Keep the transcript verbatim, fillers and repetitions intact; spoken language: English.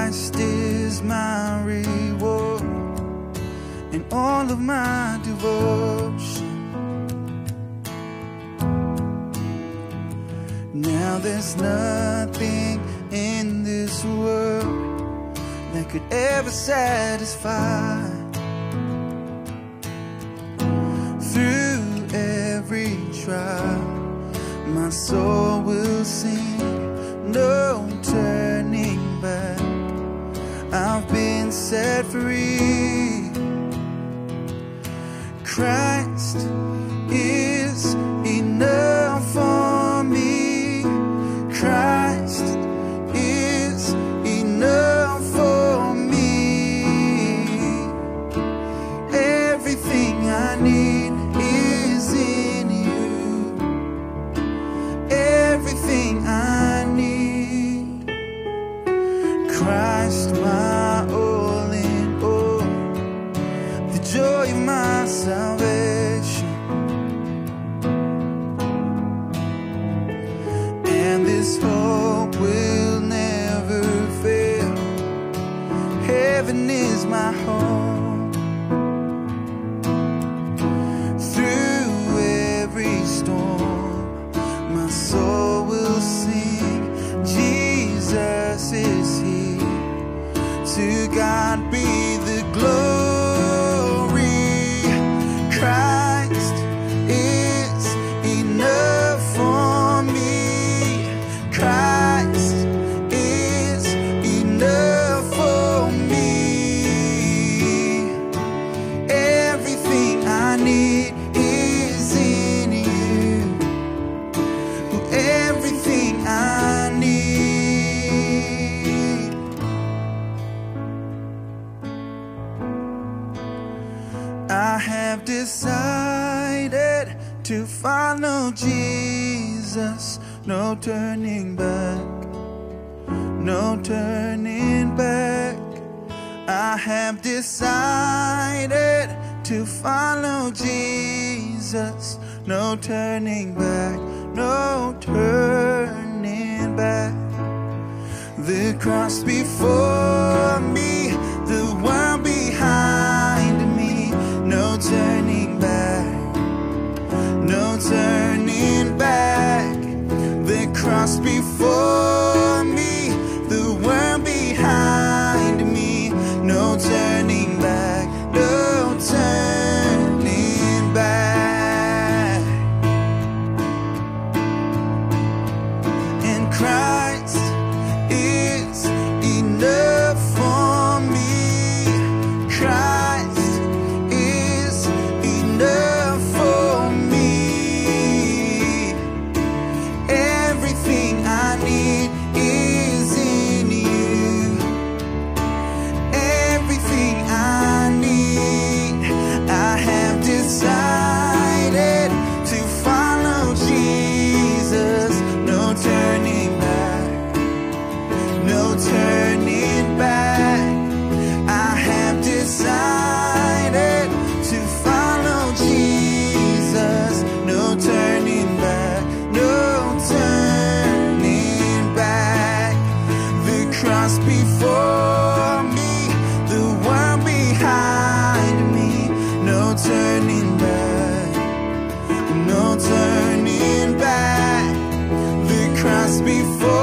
Christ is my reward and all of my devotion. Now there's nothing in this world that could ever satisfy. Through every trial, my soul will sing, no turning back. I've been set free. Christ is enough for me. Christ is enough for me. Everything I need is in you. Everything I need. Christ, my all in all, the joy of my salvation. And this hope will never fail. Heaven is my home. Through every storm, my soul will sing, Jesus is here. To God be the glory. Christ is enough for me. Christ is enough for me. Everything I need is in you. Everything I need. I have decided to follow Jesus. No turning back. No turning back. I have decided to follow Jesus. No turning back. No turning back. The cross before me, the world behind me. No turning back. No turning back. The cross before me, the world behind me. No turning back. No turning back. And Christ is enough for me. Christ is enough for me. Everything I need is in you. Everything I need. I have decided to follow Jesus. No turning back. No turning back. I have decided to follow Jesus. No turning back. No turning back. The cross before me, the world behind me. No turning back. No turning back. The cross before